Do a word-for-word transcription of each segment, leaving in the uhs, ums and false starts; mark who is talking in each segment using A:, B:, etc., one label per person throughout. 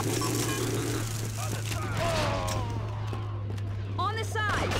A: On the sides!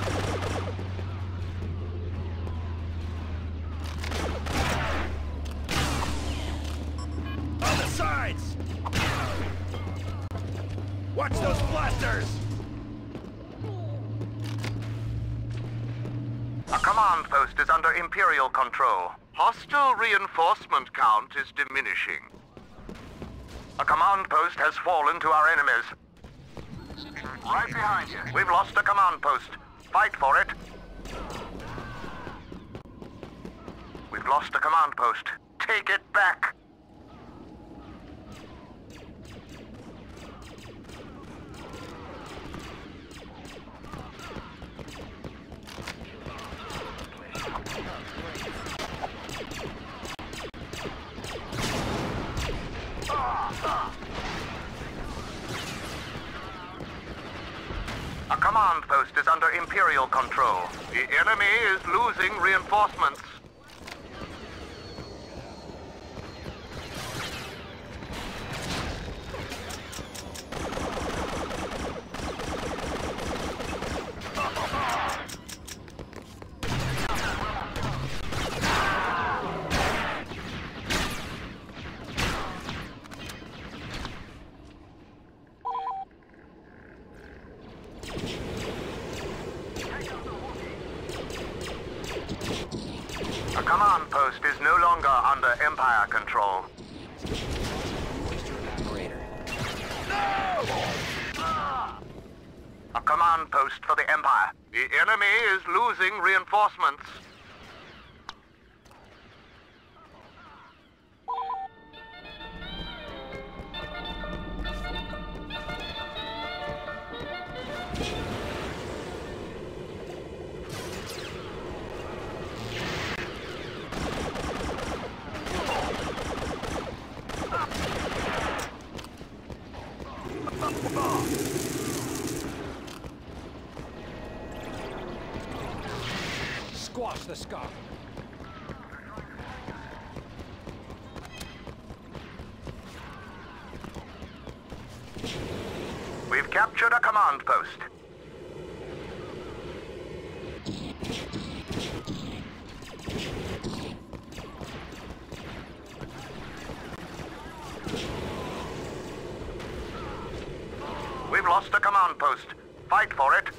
B: On the sides! Watch those blasters!
C: A command post is under Imperial control. Hostile reinforcement count is diminishing. A command post has fallen to our enemies. Right behind you. We've lost a command post. Fight for it. We've lost a command post. Take it back. A command post is under Imperial control. The enemy is losing reinforcements. A command post is no longer under Empire control. A command post for the Empire. The enemy is losing reinforcements.
B: Squash the scum.
C: We've captured a command post. We've lost a command post. Fight for it.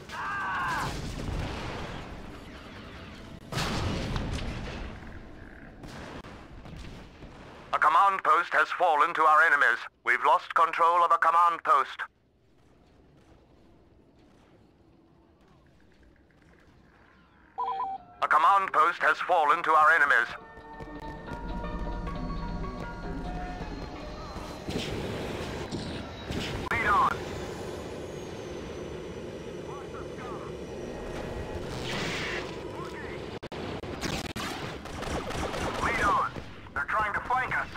C: A command post has fallen to our enemies. We've lost control of a command post. A command post has fallen to our enemies. Lead on. Lead on. They're trying to flank us.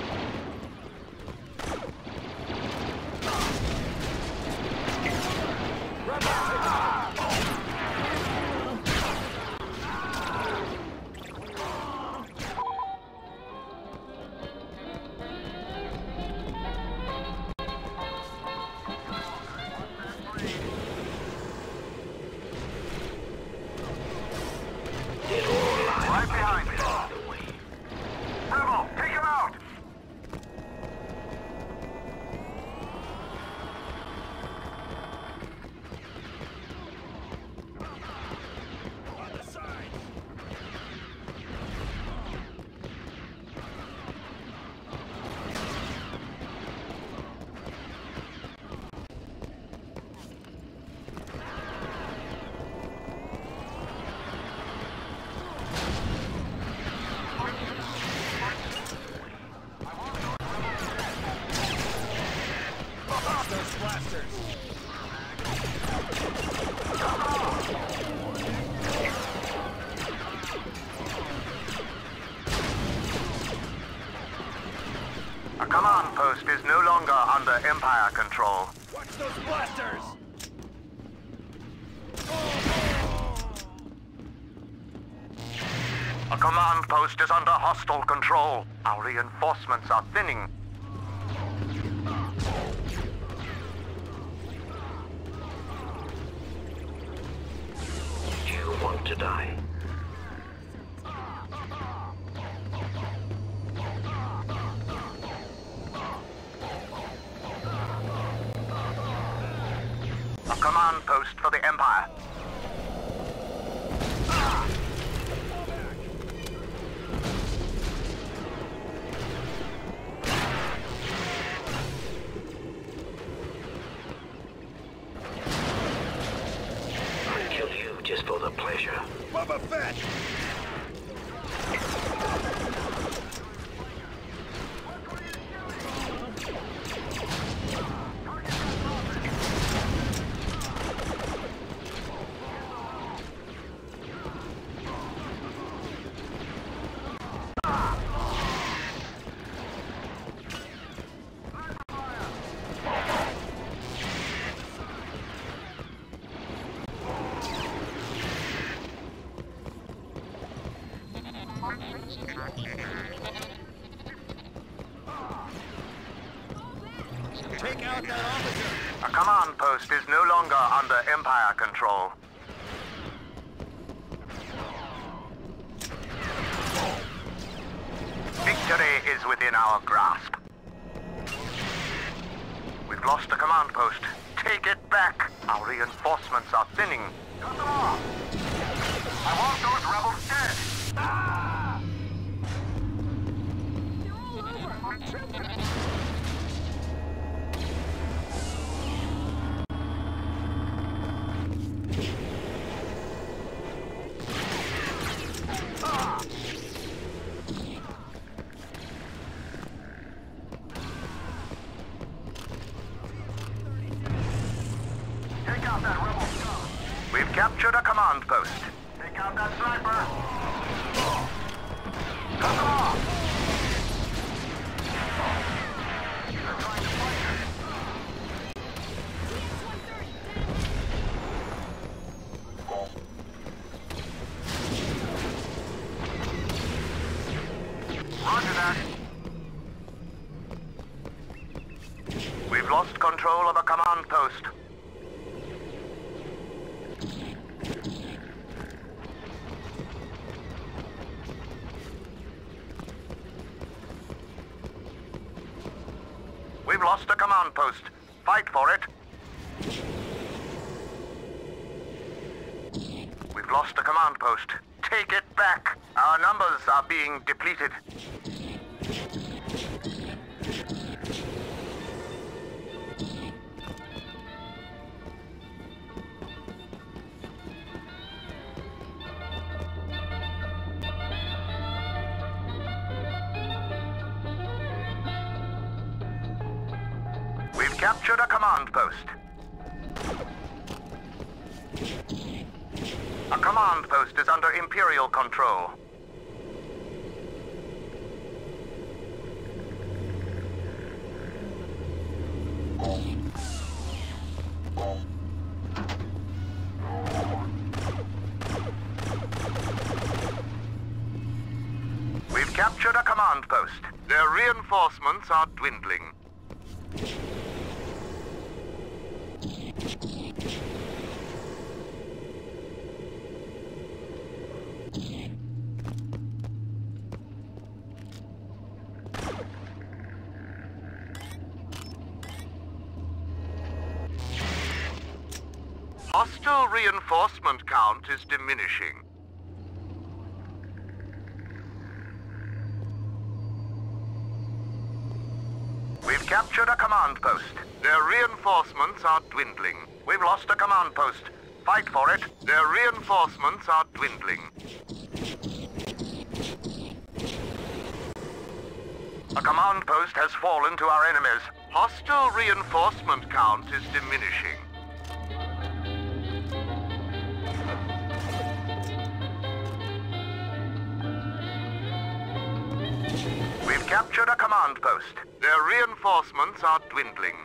C: Right behind you. Rebel, take him out! On the sides! Those blasters! A command post is no longer under Empire control.
B: Watch those blasters!
C: A command post is under hostile control. Our reinforcements are thinning.
D: to die.
C: A command post for the Empire.
D: I'd kill you just for the pleasure.
B: Boba Fett! Take out that officer!
C: A command post is no longer under Empire control. Victory is within our grasp. We've lost a command post. Take it back. Our reinforcements are thinning. Cut them off! I want those rebels dead! Ah! Take out that rebel scum. We've captured a command post. Take out that sniper. Cut them off. They're trying to fight us. Roger that. We've lost control of a command post. We've lost a command post. Fight for it. We've lost a command post. Take it back. Our numbers are being depleted. We've captured a command post. A command post is under Imperial control. We've captured a command post. Their reinforcements are dwindling. Hostile reinforcement count is diminishing. We've captured a command post. Their reinforcements are dwindling. We've lost a command post. Fight for it. Their reinforcements are dwindling. A command post has fallen to our enemies. Hostile reinforcement count is diminishing. We've captured a command post. Their reinforcements are dwindling.